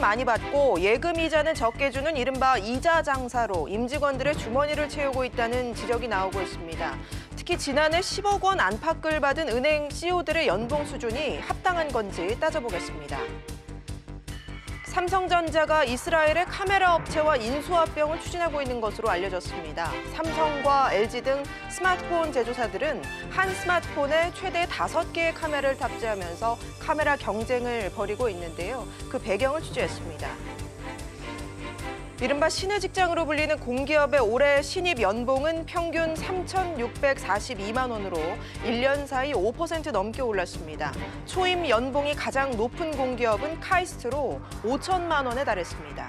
많이 받고 예금 이자는 적게 주는 이른바 이자 장사로 임직원들의 주머니를 채우고 있다는 지적이 나오고 있습니다. 특히 지난해 10억 원 안팎을 받은 은행 CEO들의 연봉 수준이 합당한 건지 따져보겠습니다. 삼성전자가 이스라엘의 카메라 업체와 인수합병을 추진하고 있는 것으로 알려졌습니다. 삼성과 LG 등 스마트폰 제조사들은 한 스마트폰에 최대 5개의 카메라를 탑재하면서 카메라 경쟁을 벌이고 있는데요. 그 배경을 취재했습니다. 이른바 신의 직장으로 불리는 공기업의 올해 신입 연봉은 평균 3,642만 원으로 1년 사이 5% 넘게 올랐습니다. 초임 연봉이 가장 높은 공기업은 카이스트로 5천만 원에 달했습니다.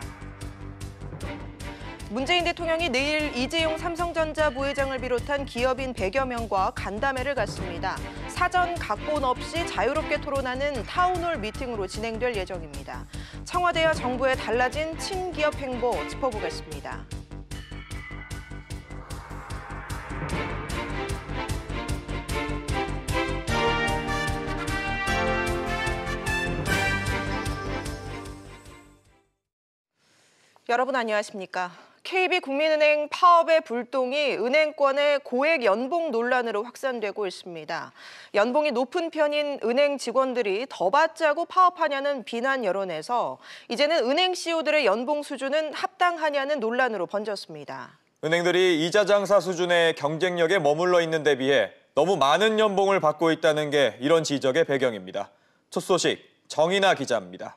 문재인 대통령이 내일 이재용 삼성전자 부회장을 비롯한 기업인 100여 명과 간담회를 갖습니다. 사전 각본 없이 자유롭게 토론하는 타운홀 미팅으로 진행될 예정입니다. 청와대와 정부의 달라진 친기업 행보 짚어보겠습니다. 여러분 안녕하십니까? KB국민은행 파업의 불똥이 은행권의 고액 연봉 논란으로 확산되고 있습니다. 연봉이 높은 편인 은행 직원들이 더 받자고 파업하냐는 비난 여론에서 이제는 은행 CEO들의 연봉 수준은 합당하냐는 논란으로 번졌습니다. 은행들이 이자 장사 수준의 경쟁력에 머물러 있는 데 비해 너무 많은 연봉을 받고 있다는 게 이런 지적의 배경입니다. 첫 소식, 정인아 기자입니다.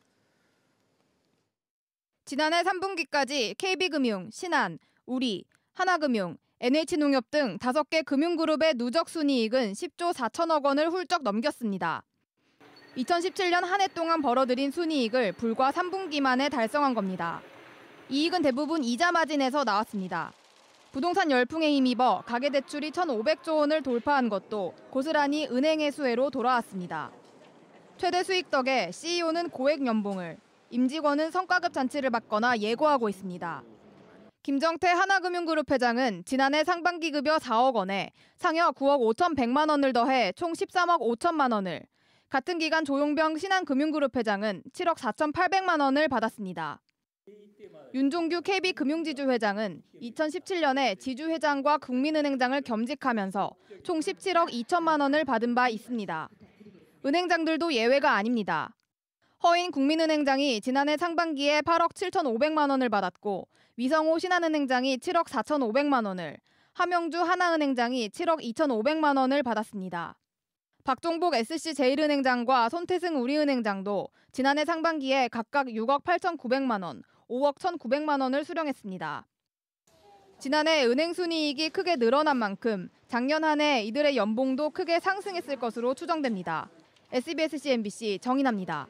지난해 3분기까지 KB금융, 신한, 우리, 하나금융, NH농협 등 5개 금융그룹의 누적 순이익은 10조 4천억 원을 훌쩍 넘겼습니다. 2017년 한 해 동안 벌어들인 순이익을 불과 3분기 만에 달성한 겁니다. 이익은 대부분 이자 마진에서 나왔습니다. 부동산 열풍에 힘입어 가계대출이 1,500조 원을 돌파한 것도 고스란히 은행의 수혜로 돌아왔습니다. 최대 수익 덕에 CEO는 고액 연봉을, 임직원은 성과급 잔치를 받거나 예고하고 있습니다. 김정태 하나금융그룹 회장은 지난해 상반기 급여 4억 원에 상여 9억 5,100만 원을 더해 총 13억 5천만 원을, 같은 기간 조용병 신한금융그룹 회장은 7억 4,800만 원을 받았습니다. 윤종규 KB금융지주 회장은 2017년에 지주회장과 국민은행장을 겸직하면서 총 17억 2천만 원을 받은 바 있습니다. 은행장들도 예외가 아닙니다. 허인 국민은행장이 지난해 상반기에 8억 7,500만 원을 받았고 위성호 신한은행장이 7억 4,500만 원을, 함영주 하나은행장이 7억 2,500만 원을 받았습니다. 박종복 SC제일은행장과 손태승 우리은행장도 지난해 상반기에 각각 6억 8,900만 원, 5억 1,900만 원을 수령했습니다. 지난해 은행 순이익이 크게 늘어난 만큼 작년 한 해 이들의 연봉도 크게 상승했을 것으로 추정됩니다. SBS CNBC 정인아입니다.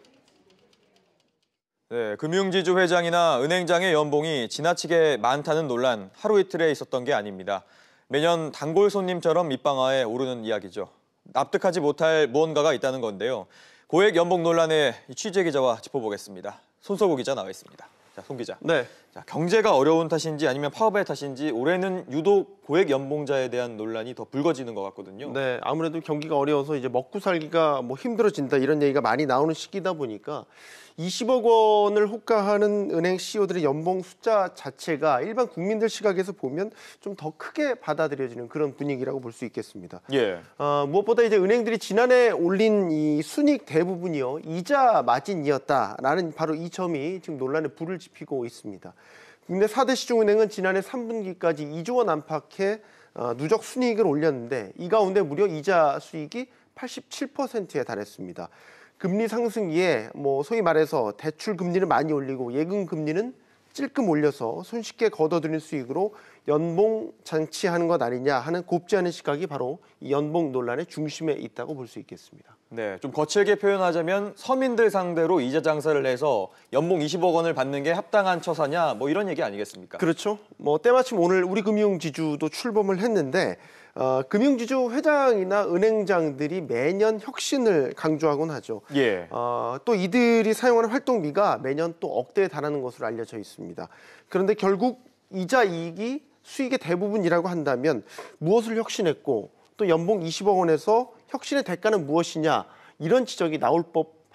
네, 금융지주 회장이나 은행장의 연봉이 지나치게 많다는 논란 하루 이틀에 있었던 게 아닙니다. 매년 단골 손님처럼 밑방아에 오르는 이야기죠. 납득하지 못할 무언가가 있다는 건데요. 고액 연봉 논란의 취재 기자와 짚어보겠습니다. 손석우 기자 나와 있습니다. 자, 손 기자. 네. 자, 경제가 어려운 탓인지 아니면 파업의 탓인지 올해는 유독 고액 연봉자에 대한 논란이 더 불거지는 것 같거든요. 네, 아무래도 경기가 어려워서 이제 먹고 살기가 힘들어진다 이런 얘기가 많이 나오는 시기다 보니까 20억 원을 호가하는 은행 CEO들의 연봉 숫자 자체가 일반 국민들 시각에서 보면 좀 더 크게 받아들여지는 그런 분위기라고 볼 수 있겠습니다. 예. 무엇보다 이제 은행들이 지난해 올린 이 순이익 대부분이요 이자 마진이었다라는 바로 이 점이 지금 논란에 불을 지피고 있습니다. 국내 4대 시중은행은 지난해 3분기까지 2조 원 안팎의 누적 순이익을 올렸는데 이 가운데 무려 이자 수익이 87%에 달했습니다. 금리 상승기에 소위 말해서 대출 금리를 많이 올리고 예금 금리는 찔끔 올려서 손쉽게 걷어들인 수익으로 연봉 장치하는 것 아니냐 하는 곱지 않은 시각이 바로 이 연봉 논란의 중심에 있다고 볼 수 있겠습니다. 네, 좀 거칠게 표현하자면 서민들 상대로 이자 장사를 해서 연봉 20억 원을 받는 게 합당한 처사냐 이런 얘기 아니겠습니까? 그렇죠. 때마침 오늘 우리금융지주도 출범을 했는데 금융지주 회장이나 은행장들이 매년 혁신을 강조하곤 하죠. 예. 또 이들이 사용하는 활동비가 매년 또 억대에 달하는 것으로 알려져 있습니다. 그런데 결국 이자 이익이 수익의 대부분이라고 한다면 무엇을 혁신했고 또 연봉 20억 원에서 혁신의 대가는 무엇이냐 이런 지적이 나올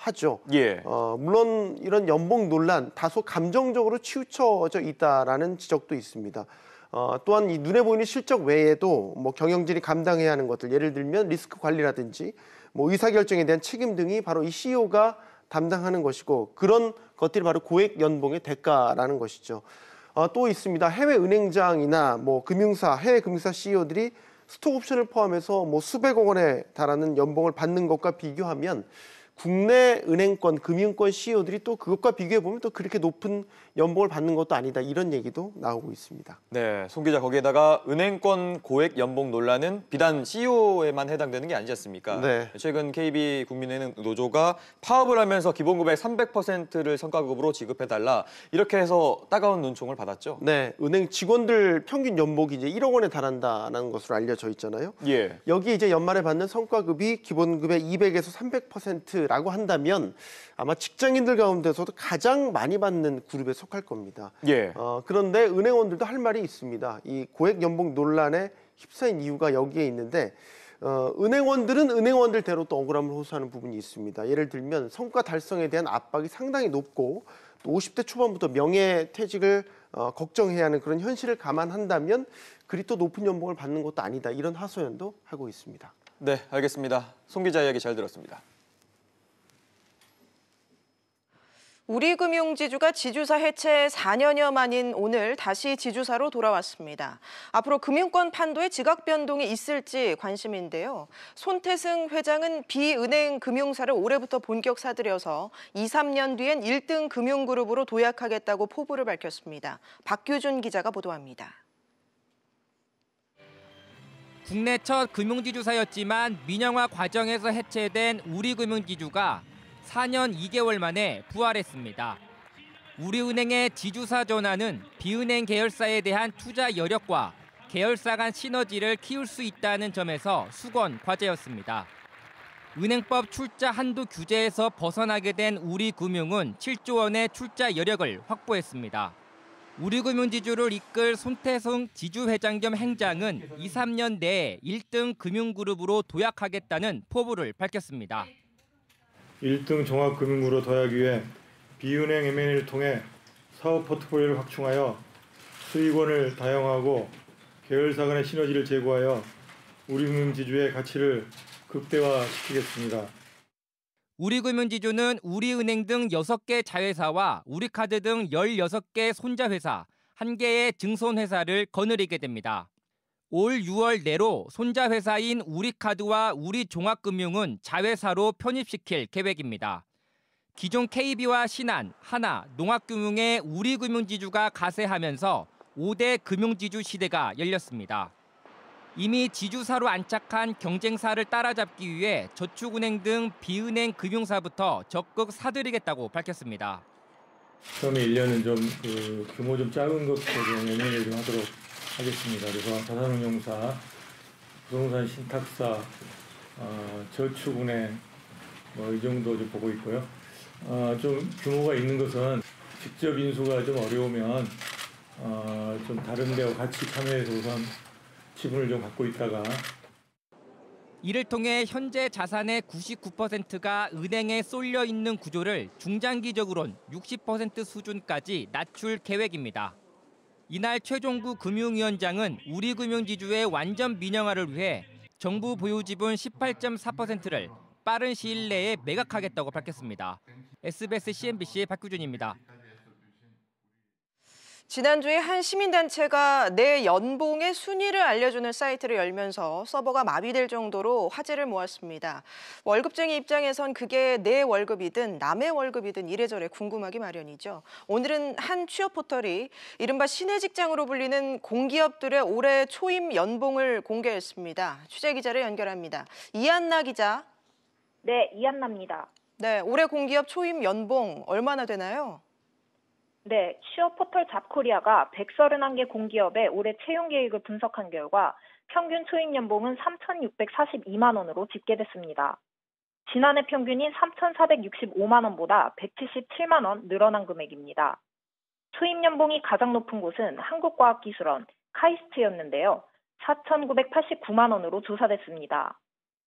하죠. 예. 물론 이런 연봉 논란 다소 감정적으로 치우쳐져 있다라는 지적도 있습니다. 또한 이 눈에 보이는 실적 외에도 뭐 경영진이 감당해야 하는 것들, 예를 들면 리스크 관리라든지 뭐 의사결정에 대한 책임 등이 바로 이 CEO가 담당하는 것이고, 그런 것들이 바로 고액 연봉의 대가라는 것이죠. 또 있습니다. 해외 은행장이나 뭐 금융사, 해외 금융사 CEO들이 스톡 옵션을 포함해서 뭐 수백억 원에 달하는 연봉을 받는 것과 비교하면 국내 은행권, 금융권 CEO들이 또 그것과 비교해 보면 또 그렇게 높은 연봉을 받는 것도 아니다, 이런 얘기도 나오고 있습니다. 네, 송 기자, 거기에다가 은행권 고액 연봉 논란은 비단 CEO에만 해당되는 게 아니지 않습니까? 네. 최근 KB국민은행 노조가 파업을 하면서 기본급의 300%를 성과급으로 지급해달라, 이렇게 해서 따가운 눈총을 받았죠. 네, 은행 직원들 평균 연봉이 이제 1억 원에 달한다는 것으로 알려져 있잖아요. 예. 여기 이제 연말에 받는 성과급이 기본급의 200에서 300%라고 한다면 아마 직장인들 가운데서도 가장 많이 받는 그룹에 속할 겁니다. 예. 그런데 은행원들도 할 말이 있습니다. 이 고액 연봉 논란에 휩싸인 이유가 여기에 있는데, 은행원들은 은행원들대로 또 억울함을 호소하는 부분이 있습니다. 예를 들면 성과 달성에 대한 압박이 상당히 높고, 또 50대 초반부터 명예퇴직을 걱정해야 하는 그런 현실을 감안한다면 그리 또 높은 연봉을 받는 것도 아니다, 이런 하소연도 하고 있습니다. 네, 알겠습니다. 송 기자 이야기 잘 들었습니다. 우리금융지주가 지주사 해체 4년여 만인 오늘 다시 지주사로 돌아왔습니다. 앞으로 금융권 판도에 지각 변동이 있을지 관심인데요. 손태승 회장은 비은행 금융사를 올해부터 본격 사들여서 2, 3년 뒤엔 1등 금융그룹으로 도약하겠다고 포부를 밝혔습니다. 박규준 기자가 보도합니다. 국내 첫 금융지주사였지만 민영화 과정에서 해체된 우리금융지주가 4년 2개월 만에 부활했습니다. 우리은행의 지주사 전환은 비은행 계열사에 대한 투자 여력과 계열사 간 시너지를 키울 수 있다는 점에서 수건 과제였습니다. 은행법 출자 한도 규제에서 벗어나게 된 우리금융은 7조 원의 출자 여력을 확보했습니다. 우리금융지주를 이끌 손태승 지주회장 겸 행장은 2, 3년 내에 1등 금융그룹으로 도약하겠다는 포부를 밝혔습니다. 1등 종합금융으로 도약하기 위해 비은행 M&A를 통해 사업 포트폴리오를 확충하여 수익원을 다양화하고 계열사 간의 시너지를 제고하여 우리금융지주의 가치를 극대화시키겠습니다. 우리금융지주는 우리은행 등 6개 자회사와 우리카드 등 16개 손자회사, 1개의 증손회사를 거느리게 됩니다. 올 6월 내로 손자회사인 우리카드와 우리종합금융은 자회사로 편입시킬 계획입니다. 기존 KB와 신한, 하나, 농학금융의 우리금융지주가 가세하면서 5대 금융지주 시대가 열렸습니다. 이미 지주사로 안착한 경쟁사를 따라잡기 위해 저축은행 등 비은행 금융사부터 적극 사들이겠다고 밝혔습니다. 처음에 1년은 좀 규모 좀 작은 것부터 좀 M&A를 좀 하도록 하겠습니다. 그래서 자산운용사, 부동산 신탁사, 저축은행 뭐 이 정도 좀 보고 있고요. 좀 규모가 있는 것은 직접 인수가 좀 어려우면 좀 다른 데와 같이 참여해서 우선 지분을 좀 갖고 있다가 이를 통해 현재 자산의 99%가 은행에 쏠려 있는 구조를 중장기적으론 60% 수준까지 낮출 계획입니다. 이날 최종구 금융위원장은 우리금융지주의 완전 민영화를 위해 정부 보유 지분 18.4%를 빠른 시일 내에 매각하겠다고 밝혔습니다. SBS CNBC의 박규준입니다. 지난주에 한 시민단체가 내 연봉의 순위를 알려주는 사이트를 열면서 서버가 마비될 정도로 화제를 모았습니다. 월급쟁이 입장에선 그게 내 월급이든 남의 월급이든 이래저래 궁금하기 마련이죠. 오늘은 한 취업 포털이 이른바 신의 직장으로 불리는 공기업들의 올해 초임 연봉을 공개했습니다. 취재기자를 연결합니다. 이한나 기자. 네, 이한나입니다. 네, 올해 공기업 초임 연봉 얼마나 되나요? 네, 취업 포털 잡코리아가 131개 공기업의 올해 채용 계획을 분석한 결과 평균 초임 연봉은 3,642만 원으로 집계됐습니다. 지난해 평균인 3,465만 원보다 177만 원 늘어난 금액입니다. 초임 연봉이 가장 높은 곳은 한국과학기술원, 카이스트였는데요. 4,989만 원으로 조사됐습니다.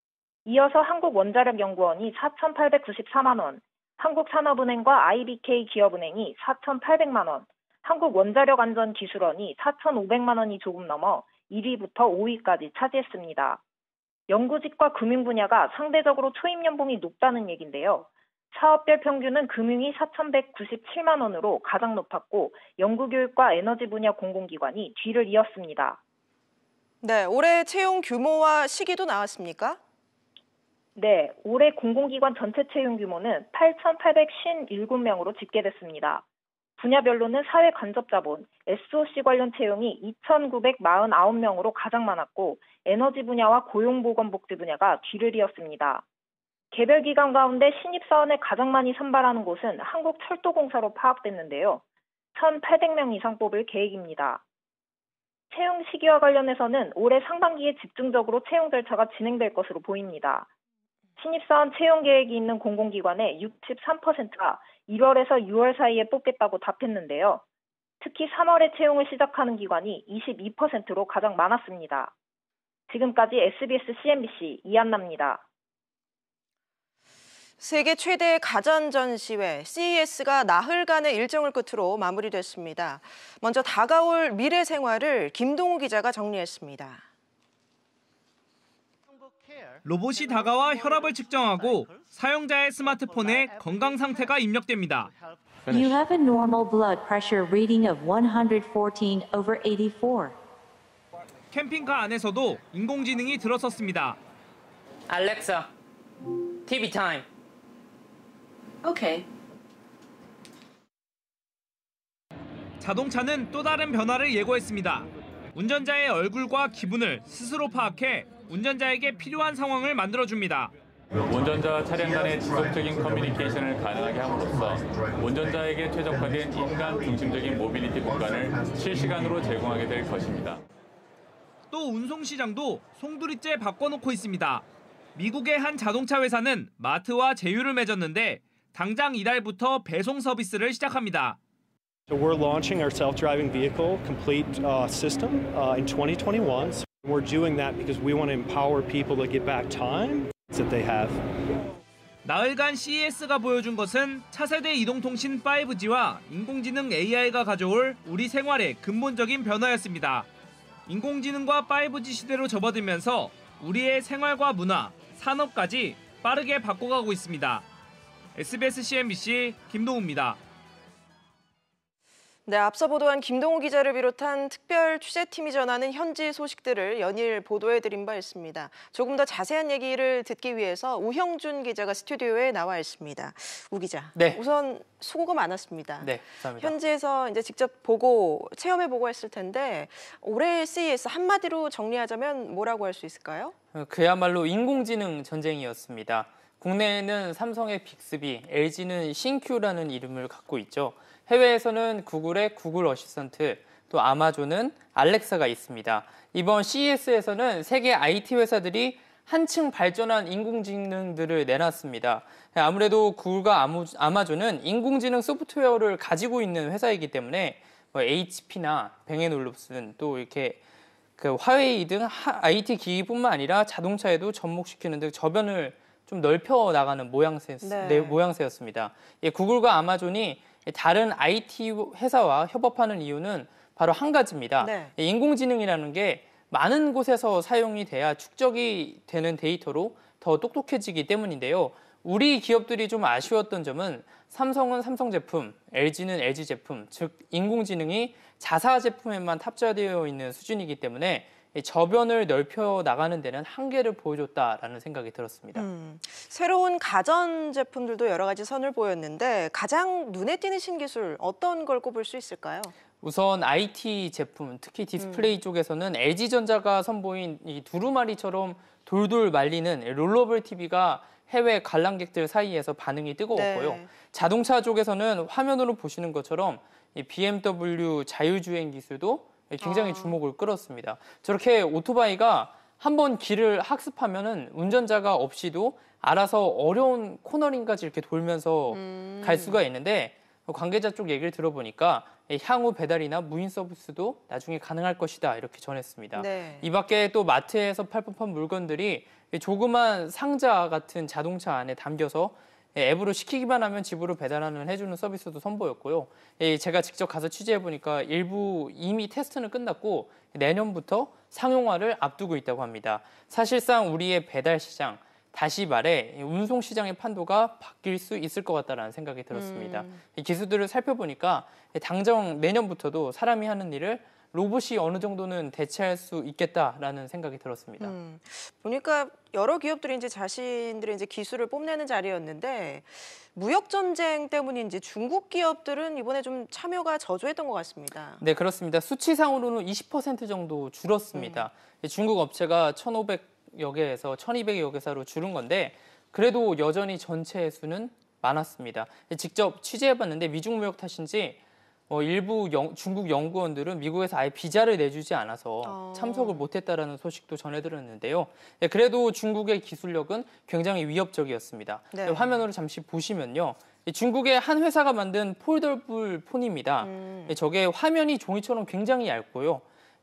이어서 한국원자력연구원이 4,894만 원, 한국산업은행과 IBK 기업은행이 4,800만 원, 한국원자력안전기술원이 4,500만 원이 조금 넘어 1위부터 5위까지 차지했습니다. 연구직과 금융 분야가 상대적으로 초임연봉이 높다는 얘기인데요. 사업별 평균은 금융이 4,197만 원으로 가장 높았고 연구교육과 에너지 분야 공공기관이 뒤를 이었습니다. 네, 올해 채용 규모와 시기도 나왔습니까? 네, 올해 공공기관 전체 채용 규모는 8,857명으로 집계됐습니다. 분야별로는 사회간접자본, SOC 관련 채용이 2,949명으로 가장 많았고 에너지 분야와 고용보건복지 분야가 뒤를 이었습니다. 개별 기관 가운데 신입사원을 가장 많이 선발하는 곳은 한국철도공사로 파악됐는데요. 1,800명 이상 뽑을 계획입니다. 채용 시기와 관련해서는 올해 상반기에 집중적으로 채용 절차가 진행될 것으로 보입니다. 신입사원 채용 계획이 있는 공공기관의 63%가 1월에서 6월 사이에 뽑겠다고 답했는데요. 특히 3월에 채용을 시작하는 기관이 22%로 가장 많았습니다. 지금까지 SBS CNBC 이한나입니다. 세계 최대 가전 전시회 CES가 나흘간의 일정을 끝으로 마무리됐습니다. 먼저 다가올 미래 생활을 김동우 기자가 정리했습니다. 로봇이 다가와 혈압을 측정하고 사용자의 스마트폰에 건강 상태가 입력됩니다. You have a normal blood pressure reading of 114/84. 캠핑카 안에서도 인공지능이 들어섰습니다. Alexa, TV time. Okay. 자동차는 또 다른 변화를 예고했습니다. 운전자의 얼굴과 기분을 스스로 파악해 운전자에게 필요한 상황을 만들어줍니다. 운전자와 차량 간의 지속적인 커뮤니케이션을 가능하게 함으로써 운전자에게 최적화된 인간 중심적인 모빌리티 공간을 실시간으로 제공하게 될 것입니다. 또 운송시장도 송두리째 바꿔놓고 있습니다. 미국의 한 자동차 회사는 마트와 제휴를 맺었는데 당장 이달부터 배송 서비스를 시작합니다. So we're launching our self-driving vehicle complete system in 2021. So we're doing that because we want to empower people to get back time that they have. 나흘간 CES가 보여준 것은 차세대 이동통신 5G와 인공지능 AI가 가져올 우리 생활의 근본적인 변화였습니다. 인공지능과 5G 시대로 접어들면서 우리의 생활과 문화, 산업까지 빠르게 바꿔가고 있습니다. SBS CNBC 김동우입니다. 네, 앞서 보도한 김동우 기자를 비롯한 특별 취재팀이 전하는 현지 소식들을 연일 보도해드린 바 있습니다. 조금 더 자세한 얘기를 듣기 위해서 우형준 기자가 스튜디오에 나와 있습니다. 우 기자, 네. 우선 수고가 많았습니다. 네, 감사합니다. 현지에서 이제 직접 보고 체험해보고 했을 텐데 올해 CES 한마디로 정리하자면 뭐라고 할 수 있을까요? 그야말로 인공지능 전쟁이었습니다. 국내에는 삼성의 빅스비, LG는 신큐라는 이름을 갖고 있죠. 해외에서는 구글의 구글 어시스턴트, 또 아마존은 알렉사가 있습니다. 이번 CES에서는 세계 IT 회사들이 한층 발전한 인공지능들을 내놨습니다. 아무래도 구글과 아마존은 인공지능 소프트웨어를 가지고 있는 회사이기 때문에 HP나 뱅앤올룹슨 또 이렇게 화웨이 등 IT 기기뿐만 아니라 자동차에도 접목시키는 등 저변을 좀 넓혀 나가는 모양새였습니다. 구글과 아마존이 다른 IT 회사와 협업하는 이유는 바로 한 가지입니다. 네. 인공지능이라는 게 많은 곳에서 사용이 돼야 축적이 되는 데이터로 더 똑똑해지기 때문인데요. 우리 기업들이 좀 아쉬웠던 점은 삼성은 삼성 제품, LG는 LG 제품, 즉 인공지능이 자사 제품에만 탑재되어 있는 수준이기 때문에 저변을 넓혀 나가는 데는 한계를 보여줬다라는 생각이 들었습니다. 새로운 가전 제품들도 여러 가지 선을 보였는데 가장 눈에 띄는 신기술 어떤 걸 꼽을 수 있을까요? 우선 IT 제품, 특히 디스플레이 쪽에서는 LG전자가 선보인 이 두루마리처럼 돌돌 말리는 롤러블 TV가 해외 관람객들 사이에서 반응이 뜨거웠고요. 네. 자동차 쪽에서는 화면으로 보시는 것처럼 이 BMW 자율주행 기술도 굉장히 주목을 끌었습니다. 저렇게 오토바이가 한번 길을 학습하면은 운전자가 없이도 알아서 어려운 코너링까지 이렇게 돌면서 갈 수가 있는데 관계자 쪽 얘기를 들어보니까 향후 배달이나 무인 서비스도 나중에 가능할 것이다 이렇게 전했습니다. 네. 이 밖에 또 마트에서 팔 법한 물건들이 조그만 상자 같은 자동차 안에 담겨서 앱으로 시키기만 하면 집으로 배달하는 해주는 서비스도 선보였고요. 제가 직접 가서 취재해보니까 일부 이미 테스트는 끝났고 내년부터 상용화를 앞두고 있다고 합니다. 사실상 우리의 배달 시장, 다시 말해 운송 시장의 판도가 바뀔 수 있을 것 같다는 생각이 들었습니다. 이 기술들을 살펴보니까 당장 내년부터도 사람이 하는 일을 로봇이 어느 정도는 대체할 수 있겠다라는 생각이 들었습니다. 보니까 여러 기업들이 이제 자신들의 이제 기술을 뽐내는 자리였는데 무역 전쟁 때문인지 중국 기업들은 이번에 좀 참여가 저조했던 것 같습니다. 네, 그렇습니다. 수치상으로는 20% 정도 줄었습니다. 중국 업체가 1,500여 개에서 1,200여 개사로 줄은 건데 그래도 여전히 전체 수는 많았습니다. 직접 취재해봤는데 미중 무역 탓인지 일부 중국 연구원들은 미국에서 아예 비자를 내주지 않아서 참석을 못했다라는 소식도 전해들었는데요. 그래도 중국의 기술력은 굉장히 위협적이었습니다. 네. 화면으로 잠시 보시면요. 중국의 한 회사가 만든 폴더블 폰입니다. 저게 화면이 종이처럼 굉장히 얇고요.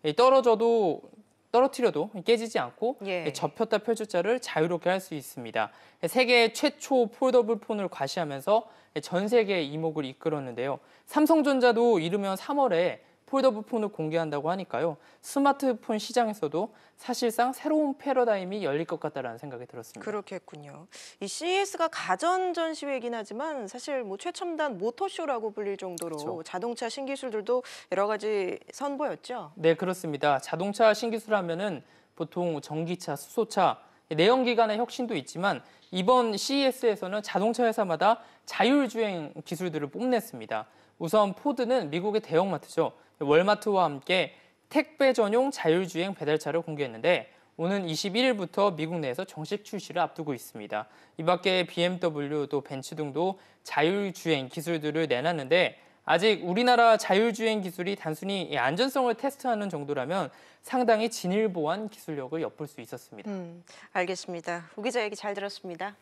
떨어뜨려도 깨지지 않고 접혔다 펼쳤다를 자유롭게 할 수 있습니다. 세계 최초 폴더블 폰을 과시하면서 전 세계의 이목을 이끌었는데요. 삼성전자도 이르면 3월에 폴더블 폰을 공개한다고 하니까요. 스마트폰 시장에서도 사실상 새로운 패러다임이 열릴 것 같다는 생각이 들었습니다. 그렇겠군요. 이 CES가 가전 전시회이긴 하지만 사실 뭐 최첨단 모터쇼라고 불릴 정도로 그렇죠. 자동차 신기술들도 여러 가지 선보였죠? 네, 그렇습니다. 자동차 신기술 하면은 보통 전기차, 수소차, 내연기관의 혁신도 있지만 이번 CES에서는 자동차 회사마다 자율주행 기술들을 뽐냈습니다. 우선 포드는 미국의 대형마트죠. 월마트와 함께 택배 전용 자율주행 배달차를 공개했는데 오는 21일부터 미국 내에서 정식 출시를 앞두고 있습니다. 이 밖에 BMW, 또 벤츠 등도 자율주행 기술들을 내놨는데 아직 우리나라 자율주행 기술이 단순히 안전성을 테스트하는 정도라면 상당히 진일보한 기술력을 엿볼 수 있었습니다. 알겠습니다. 우 기자 얘기 잘 들었습니다.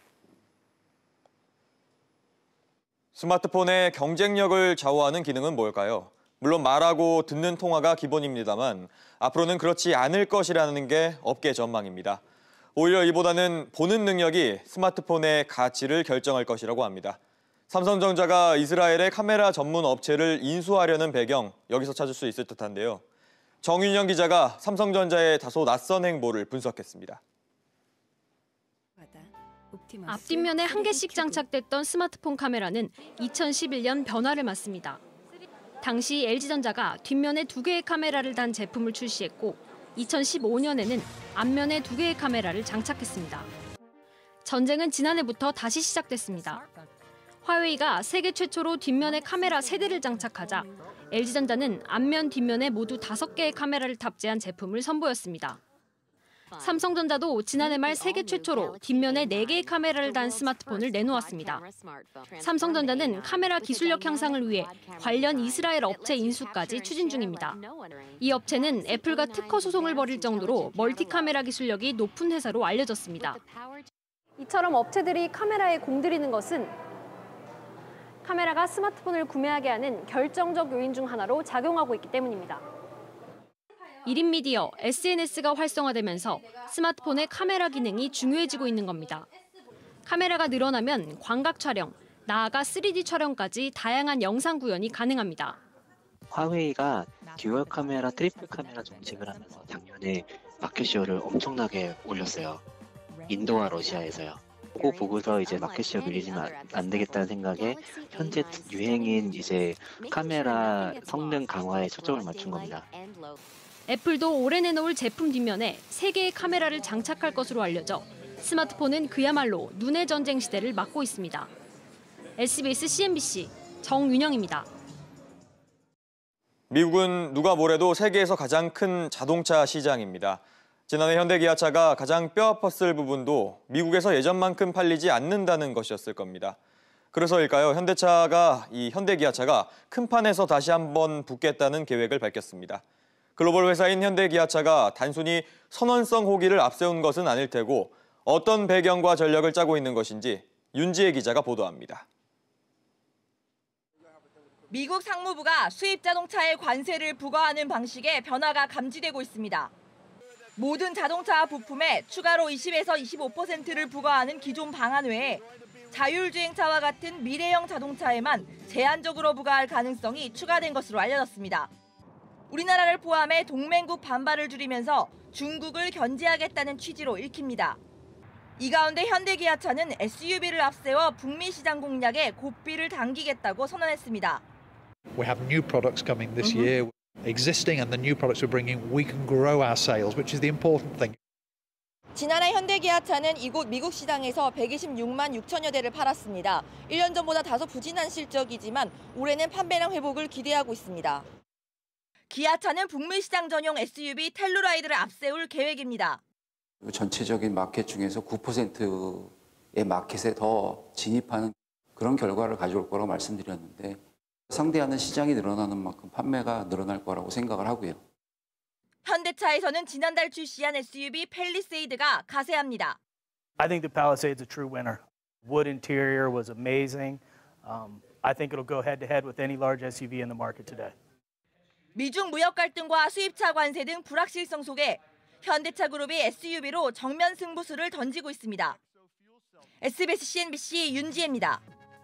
스마트폰의 경쟁력을 좌우하는 기능은 뭘까요? 물론 말하고 듣는 통화가 기본입니다만 앞으로는 그렇지 않을 것이라는 게 업계 전망입니다. 오히려 이보다는 보는 능력이 스마트폰의 가치를 결정할 것이라고 합니다. 삼성전자가 이스라엘의 카메라 전문 업체를 인수하려는 배경, 여기서 찾을 수 있을 듯한데요. 정윤영 기자가 삼성전자의 다소 낯선 행보를 분석했습니다. 앞뒷면에 한 개씩 장착됐던 스마트폰 카메라는 2011년 변화를 맞습니다. 당시 LG전자가 뒷면에 2개의 카메라를 단 제품을 출시했고 2015년에는 앞면에 2개의 카메라를 장착했습니다. 전쟁은 지난해부터 다시 시작됐습니다. 화웨이가 세계 최초로 뒷면에 카메라 3대를 장착하자 LG전자는 앞면, 뒷면에 모두 5개의 카메라를 탑재한 제품을 선보였습니다. 삼성전자도 지난해 말 세계 최초로 뒷면에 4개의 카메라를 단 스마트폰을 내놓았습니다. 삼성전자는 카메라 기술력 향상을 위해 관련 이스라엘 업체 인수까지 추진 중입니다. 이 업체는 애플과 특허 소송을 벌일 정도로 멀티 카메라 기술력이 높은 회사로 알려졌습니다. 이처럼 업체들이 카메라에 공들이는 것은 카메라가 스마트폰을 구매하게 하는 결정적 요인 중 하나로 작용하고 있기 때문입니다. 1인 미디어, SNS가 활성화되면서 스마트폰의 카메라 기능이 중요해지고 있는 겁니다. 카메라가 늘어나면 광각 촬영, 나아가 3D 촬영까지 다양한 영상 구현이 가능합니다. 화웨이가 듀얼 카메라, 트리플 카메라 정책을 하면서 작년에 마켓시어를 엄청나게 올렸어요. 인도와 러시아에서요. 그거 보고서 이제 마켓시어 밀리지면 안 되겠다는 생각에 현재 유행인 이제 카메라 성능 강화에 초점을 맞춘 겁니다. 애플도 올해 내놓을 제품 뒷면에 3개의 카메라를 장착할 것으로 알려져 스마트폰은 그야말로 눈의 전쟁 시대를 맞고 있습니다. SBS CNBC 정윤영입니다. 미국은 누가 뭐래도 세계에서 가장 큰 자동차 시장입니다. 지난해 현대기아차가 가장 뼈아팠을 부분도 미국에서 예전만큼 팔리지 않는다는 것이었을 겁니다. 그래서일까요? 현대기아차가 큰 판에서 다시 한번 붙겠다는 계획을 밝혔습니다. 글로벌 회사인 현대기아차가 단순히 선언성 호기를 앞세운 것은 아닐 테고 어떤 배경과 전략을 짜고 있는 것인지 윤지혜 기자가 보도합니다. 미국 상무부가 수입 자동차에 관세를 부과하는 방식의 변화가 감지되고 있습니다. 모든 자동차 부품에 추가로 20에서 25%를 부과하는 기존 방안 외에 자율주행차와 같은 미래형 자동차에만 제한적으로 부과할 가능성이 추가된 것으로 알려졌습니다. 우리나라를 포함해 동맹국 반발을 줄이면서 중국을 견제하겠다는 취지로 읽힙니다. 이 가운데 현대기아차는 SUV를 앞세워 북미 시장 공략에 고삐를 당기겠다고 선언했습니다. We have new products coming this year. Existing and the new products we're bringing, we can grow our sales, which is the important thing. 지난해 현대기아차는 이곳 미국 시장에서 126만 6천여 대를 팔았습니다. 1년 전보다 다소 부진한 실적이지만 올해는 판매량 회복을 기대하고 있습니다. 기아차는 북미 시장 전용 SUV 텔루라이드를 앞세울 계획입니다. 전체적인 마켓 중에서 9%의 마켓에 더 진입하는 그런 결과를 가져올 거라고 말씀드렸는데 상대하는 시장이 늘어나는 만큼 판매가 늘어날 거라고 생각을 하고요. 현대차에서는 지난달 출시한 SUV 팰리세이드가 가세합니다. I think the Palisade's a true winner. Wood interior was amazing. I think it'll go head to head with any large SUV in the market today. 미중 무역 갈등과 수입차 관세 등 불확실성 속에 현대차 그룹이 SUV로 정면 승부수를 던지고 있습니다. SBS CNBC 윤지혜입니다.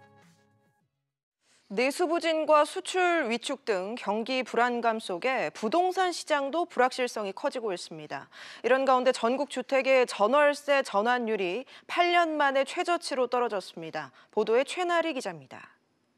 내수 부진과 수출 위축 등 경기 불안감 속에 부동산 시장도 불확실성이 커지고 있습니다. 이런 가운데 전국 주택의 전월세 전환율이 8년 만에 최저치로 떨어졌습니다. 보도에 최나리 기자입니다.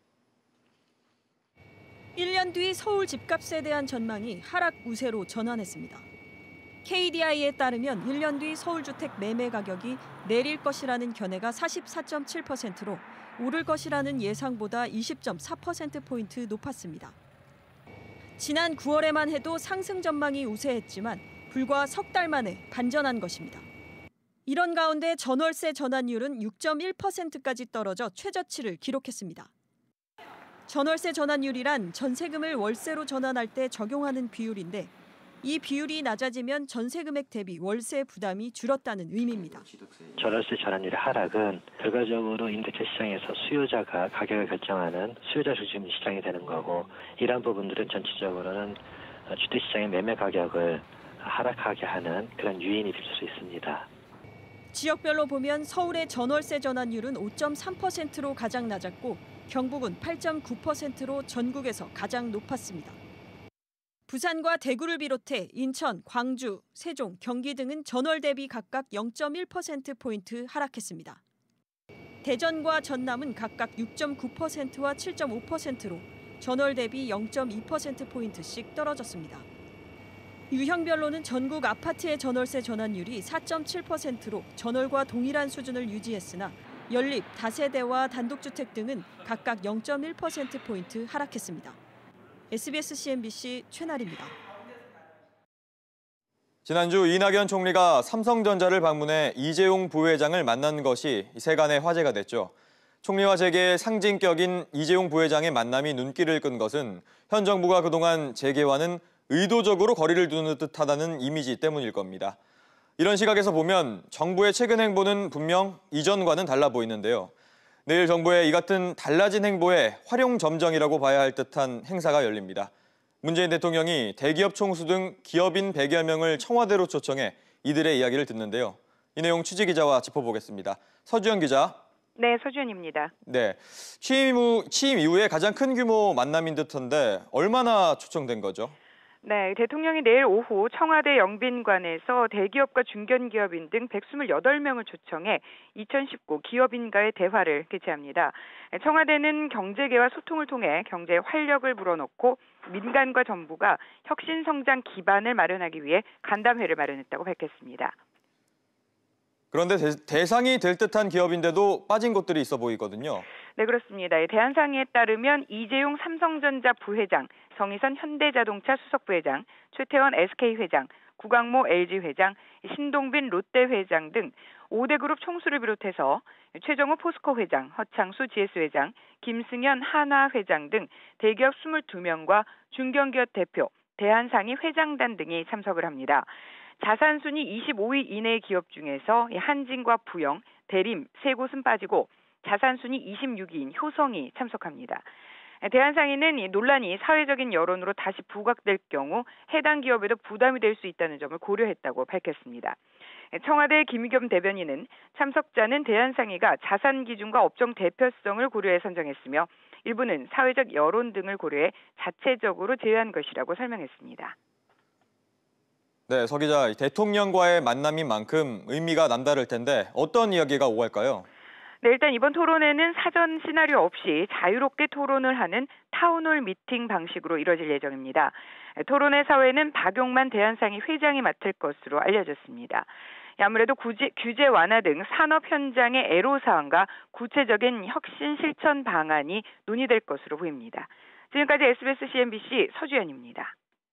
1년 뒤 서울 집값에 대한 전망이 하락 우세로 전환했습니다. KDI에 따르면 1년 뒤 서울주택 매매 가격이 내릴 것이라는 견해가 44.7%로 오를 것이라는 예상보다 20.4%포인트 높았습니다. 지난 9월에만 해도 상승 전망이 우세했지만 불과 석 달 만에 반전한 것입니다. 이런 가운데 전월세 전환율은 6.1%까지 떨어져 최저치를 기록했습니다. 전월세 전환율이란 전세금을 월세로 전환할 때 적용하는 비율인데 이 비율이 낮아지면 전세 금액 대비 월세 부담이 줄었다는 의미입니다. 전월세 전환율의 하락은 결과적으로 임대차 시장에서 수요자가 가격을 결정하는 수요자 중심 시장이 되는 거고 이러한 부분들은 전체적으로는 주택시장의 매매 가격을 하락하게 하는 그런 요인이 될 수 있습니다. 지역별로 보면 서울의 전월세 전환율은 5.3%로 가장 낮았고 경북은 8.9%로 전국에서 가장 높았습니다. 부산과 대구를 비롯해 인천, 광주, 세종, 경기 등은 전월 대비 각각 0.1%포인트 하락했습니다. 대전과 전남은 각각 6.9%와 7.5%로 전월 대비 0.2%포인트씩 떨어졌습니다. 유형별로는 전국 아파트의 전월세 전환율이 4.7%로 전월과 동일한 수준을 유지했으나 연립, 다세대와 단독주택 등은 각각 0.1%포인트 하락했습니다. SBS CNBC 최나리입니다. 지난주 이낙연 총리가 삼성전자를 방문해 이재용 부회장을 만난 것이 세간의 화제가 됐죠. 총리와 재계의 상징격인 이재용 부회장의 만남이 눈길을 끈 것은 현 정부가 그동안 재계와는 의도적으로 거리를 두는 듯하다는 이미지 때문일 겁니다. 이런 시각에서 보면 정부의 최근 행보는 분명 이전과는 달라 보이는데요. 내일 정부의 이 같은 달라진 행보의 활용점정이라고 봐야 할 듯한 행사가 열립니다. 문재인 대통령이 대기업 총수 등 기업인 100여 명을 청와대로 초청해 이들의 이야기를 듣는데요. 이 내용 취재기자와 짚어보겠습니다. 서주현 기자. 네, 서주현입니다. 네, 취임 이후에 가장 큰 규모 만남인 듯한데 얼마나 초청된 거죠? 네, 대통령이 내일 오후 청와대 영빈관에서 대기업과 중견기업인 등 128명을 초청해 2019 기업인과의 대화를 개최합니다. 청와대는 경제계와 소통을 통해 경제에 활력을 불어넣고 민간과 정부가 혁신성장 기반을 마련하기 위해 간담회를 마련했다고 밝혔습니다. 그런데 대상이 될 듯한 기업인데도 빠진 곳들이 있어 보이거든요. 네, 그렇습니다. 대한상의에 따르면 이재용 삼성전자 부회장, 성희선 현대자동차 수석부회장, 최태원 SK회장, 구강모 LG회장, 신동빈 롯데회장 등 5대 그룹 총수를 비롯해서 최정호 포스코회장, 허창수 GS회장, 김승현 한화회장 등 대기업 22명과 중견기업 대표, 대한상의 회장단 등이 참석을 합니다. 자산순위 25위 이내의 기업 중에서 한진과 부영, 대림 세 곳은 빠지고 자산순위 26위인 효성이 참석합니다. 대한상인은 이 논란이 사회적인 여론으로 다시 부각될 경우 해당 기업에도 부담이 될 수 있다는 점을 고려했다고 밝혔습니다. 청와대 김의겸 대변인은 참석자는 대한상인가 자산 기준과 업종 대표성을 고려해 선정했으며 일부는 사회적 여론 등을 고려해 자체적으로 제외한 것이라고 설명했습니다. 네, 서 기자, 대통령과의 만남인 만큼 의미가 남다를 텐데 어떤 이야기가 오갈까요? 네, 일단 이번 토론회는 사전 시나리오 없이 자유롭게 토론을 하는 타운홀 미팅 방식으로 이뤄질 예정입니다. 토론회 사회는 박용만 대한상인 회장이 맡을 것으로 알려졌습니다. 아무래도 규제 완화 등 산업 현장의 애로사항과 구체적인 혁신 실천 방안이 논의될 것으로 보입니다. 지금까지 SBS CNBC 서주연입니다.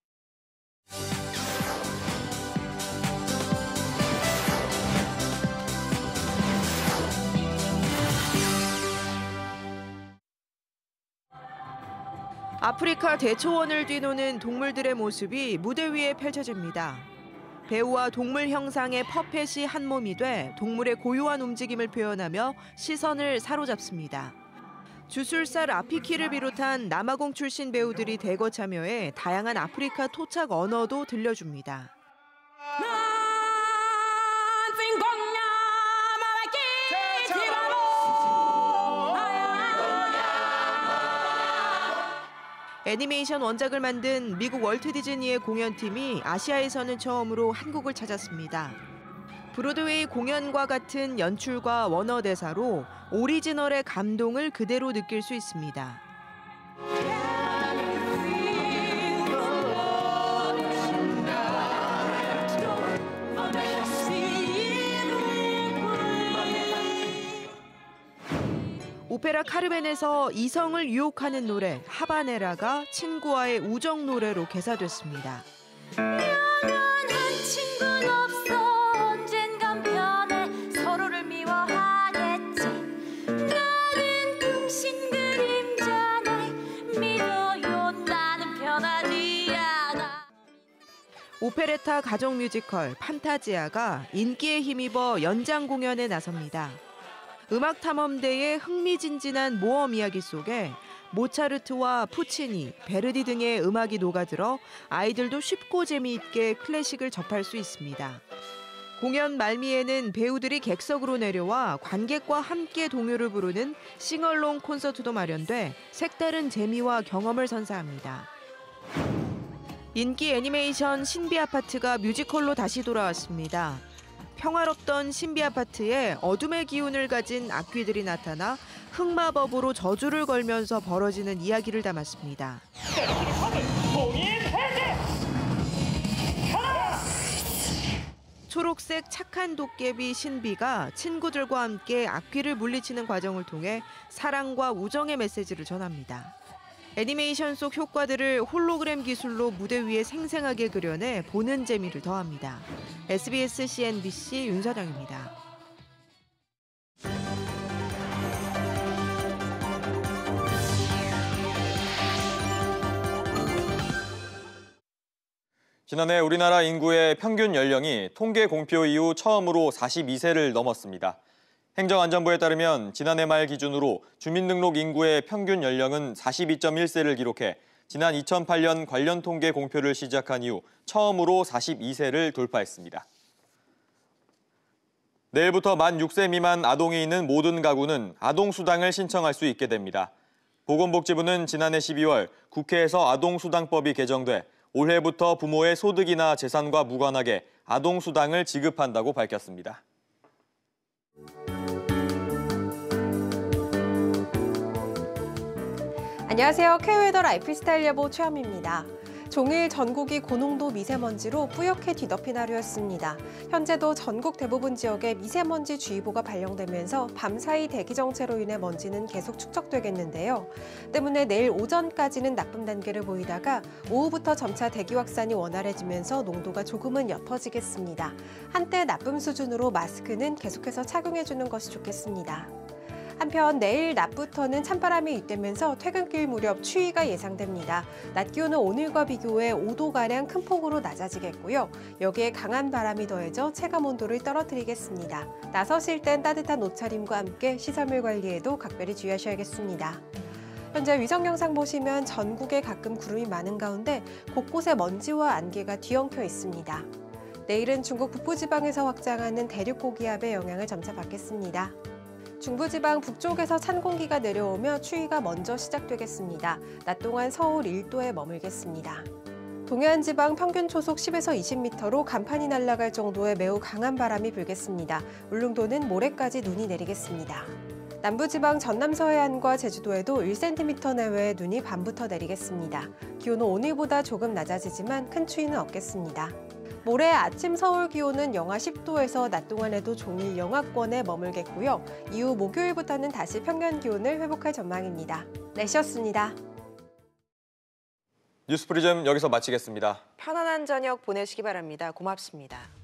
아프리카 대초원을 뒤노는 동물들의 모습이 무대 위에 펼쳐집니다. 배우와 동물 형상의 퍼펫이 한 몸이 돼 동물의 고요한 움직임을 표현하며 시선을 사로잡습니다. 주술사 라피키를 비롯한 남아공 출신 배우들이 대거 참여해 다양한 아프리카 토착 언어도 들려줍니다. 애니메이션 원작을 만든 미국 월트 디즈니의 공연팀이 아시아에서는 처음으로 한국을 찾았습니다. 브로드웨이 공연과 같은 연출과 원어 대사로 오리지널의 감동을 그대로 느낄 수 있습니다. 오페라 카르멘에서 이성을 유혹하는 노래 하바네라가 친구와의 우정 노래로 개사됐습니다. 친구는 없어 언젠간 변해 서로를 미워하겠지 나는 궁신 그림자네 믿어요 나는 변하지 않아. 오페레타 가족 뮤지컬 판타지아가 인기에 힘입어 연장 공연에 나섭니다. 음악탐험대의 흥미진진한 모험 이야기 속에 모차르트와 푸치니, 베르디 등의 음악이 녹아들어 아이들도 쉽고 재미있게 클래식을 접할 수 있습니다. 공연 말미에는 배우들이 객석으로 내려와 관객과 함께 동요를 부르는 싱얼롱 콘서트도 마련돼 색다른 재미와 경험을 선사합니다. 인기 애니메이션 신비 아파트가 뮤지컬로 다시 돌아왔습니다. 평화롭던 신비 아파트에 어둠의 기운을 가진 악귀들이 나타나 흑마법으로 저주를 걸면서 벌어지는 이야기를 담았습니다. 초록색 착한 도깨비 신비가 친구들과 함께 악귀를 물리치는 과정을 통해 사랑과 우정의 메시지를 전합니다. 애니메이션 속 효과들을 홀로그램 기술로 무대 위에 생생하게 그려내 보는 재미를 더합니다. SBS CNBC 윤서정입니다. 지난해 우리나라 인구의 평균 연령이 통계 공표 이후 처음으로 42세를 넘었습니다. 행정안전부에 따르면 지난해 말 기준으로 주민등록 인구의 평균 연령은 42.1세를 기록해 지난 2008년 관련 통계 공표를 시작한 이후 처음으로 42세를 돌파했습니다. 내일부터 만 6세 미만 아동이 있는 모든 가구는 아동수당을 신청할 수 있게 됩니다. 보건복지부는 지난해 12월 국회에서 아동수당법이 개정돼 올해부터 부모의 소득이나 재산과 무관하게 아동수당을 지급한다고 밝혔습니다. 안녕하세요. K웨더 라이프스타일 예보 최현미입니다. 종일 전국이 고농도 미세먼지로 뿌옇게 뒤덮인 하루였습니다. 현재도 전국 대부분 지역에 미세먼지 주의보가 발령되면서 밤사이 대기 정체로 인해 먼지는 계속 축적되겠는데요. 때문에 내일 오전까지는 나쁨 단계를 보이다가 오후부터 점차 대기 확산이 원활해지면서 농도가 조금은 옅어지겠습니다. 한때 나쁨 수준으로 마스크는 계속해서 착용해주는 것이 좋겠습니다. 한편 내일 낮부터는 찬바람이 잇대면서 퇴근길 무렵 추위가 예상됩니다. 낮 기온은 오늘과 비교해 5도가량 큰 폭으로 낮아지겠고요. 여기에 강한 바람이 더해져 체감 온도를 떨어뜨리겠습니다. 나서실 땐 따뜻한 옷차림과 함께 시설물 관리에도 각별히 주의하셔야겠습니다. 현재 위성 영상 보시면 전국에 가끔 구름이 많은 가운데 곳곳에 먼지와 안개가 뒤엉켜 있습니다. 내일은 중국 북부지방에서 확장하는 대륙 고기압의 영향을 점차 받겠습니다. 중부지방 북쪽에서 찬 공기가 내려오며 추위가 먼저 시작되겠습니다. 낮 동안 서울 1도에 머물겠습니다. 동해안 지방 평균 초속 10에서 20m로 간판이 날아갈 정도의 매우 강한 바람이 불겠습니다. 울릉도는 모레까지 눈이 내리겠습니다. 남부지방 전남 서해안과 제주도에도 1cm 내외의 눈이 밤부터 내리겠습니다. 기온은 오늘보다 조금 낮아지지만 큰 추위는 없겠습니다. 모레 아침 서울 기온은 영하 10도에서 낮 동안에도 종일 영하권에 머물겠고요. 이후 목요일부터는 다시 평년 기온을 회복할 전망입니다. 날씨였습니다. 뉴스프리즘 여기서 마치겠습니다. 편안한 저녁 보내시기 바랍니다. 고맙습니다.